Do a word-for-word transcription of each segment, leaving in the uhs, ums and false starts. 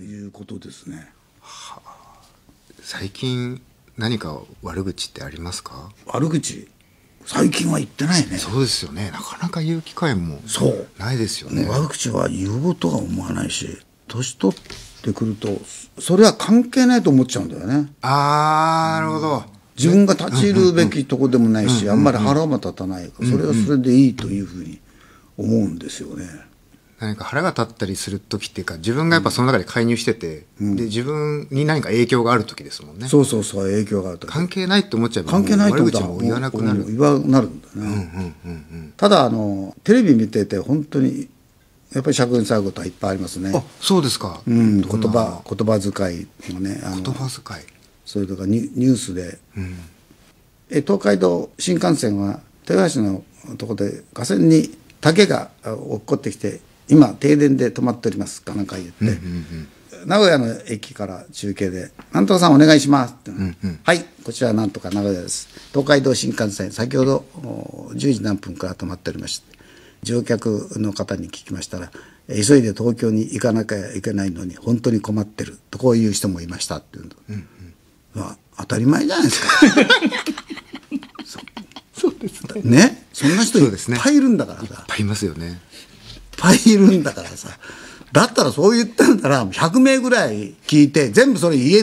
いうことですね。 はあ、最近何か悪口ってありますか？ 悪口最近は言ってないね。 そうですよね。なかなか言う機会もそうないですよね。 悪口は言おうとは思わないし、年取ってくるとそれは関係ないと思っちゃうんだよね。 ああ、なるほど。 自分が立ち入るべきとこでもないし、あんまり腹も立たないから、それはそれでいいというふうに思うんですよね。 何か腹が立ったりする時っていうか、自分がやっぱその中で介入してて、うん、で自分に何か影響がある時ですもんね。 そうそうそう、影響がある時。 関係ないって思っちゃえば、 関係ないと悪口も言わなくなる。 言わなるんだね。ただあのテレビ見てて本当にやっぱり尺に最後とはいっぱいありますね。 あ、そうですか。 うん、言葉言葉遣いのね。あの言葉遣い。 それとかニュースで、うん、え東海道新幹線は豊橋のとこで架線に竹が落っこってきて今停電で止まっておりますかなんか言って、うんうんうん、名古屋の駅から中継で「なんとかさんお願いします」って、うんうん、はいこちらなんとか名古屋です、東海道新幹線先ほどじゅうじ何分から止まっておりまして、乗客の方に聞きましたら急いで東京に行かなきゃいけないのに本当に困ってるとこういう人もいましたっていうの、うんうん、まあ、当たり前じゃないですかそ, そうですね。 ね、そんな人いっぱいいるんだからさ、 いっぱいいますよね。 いっぱいいるんだからさ、だったらそう言ってんだらひゃくめいぐらい聞いて全部それ言え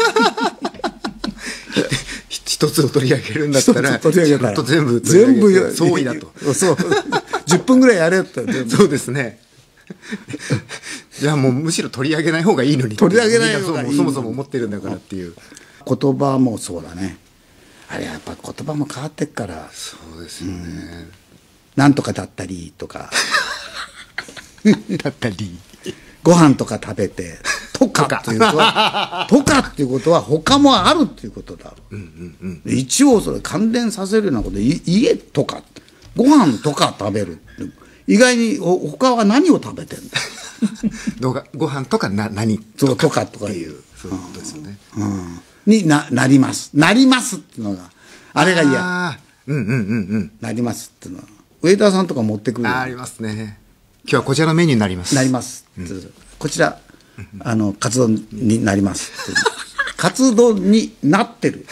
一つを取り上げるんだったら取り上げたら全部全部総意だとそうじゅっぷんぐらいやれってそうですね。じゃあもうむしろ取り上げない方がいいのに、 取り上げない方がいいのにそもそも思ってるんだからっていう。 言葉もそうだね。あれやっぱ言葉も変わってっから。 そうですよね、うん、 なんとかだったりとかだったりご飯とか食べてとかっていうことはとかっていうことは他もあるっていうことだろう、うんうんうん、一応それ関連させるようなことで家とかご飯とか食べる意外に他は何を食べてんだご飯とかな何とかとかとかいうそういうことですよね、 うんうん、に な, なりますなりますっていうのがあれが嫌。 あうんうんうんうんなりますっていうのは上田さんとか持ってくるあ, ありますね。今日はこちらのメニューになりますなります、うん、こちらあのカツ丼になりますカツ丼になってる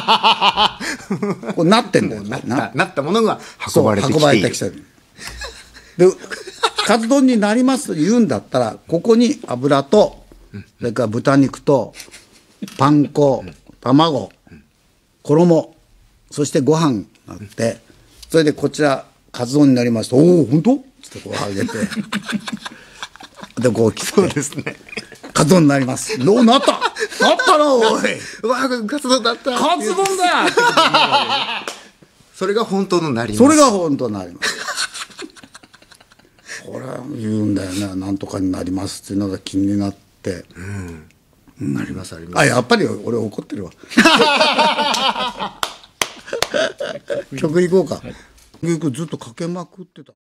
こうなってんだよ。 なった、なったものが運ばれてきている。運ばれてきてるでカツ丼になりますと言うんだったらここに油とそれから豚肉とパン粉卵衣そしてご飯があってそれでこちらカツ丼になりますとおお本当ってこう上げてでこう切ってそうですねカツ丼になります。おなったなったなおいうわカツ丼だったカツ丼だってそれが本当のなります。 それが本当になりますこれは言うんだよね。なんとかになりますっていうのが気になって、 うんうん、ありますあります。 あやっぱり俺怒ってるわ曲いこうか、はい、ずっとかけまくってた。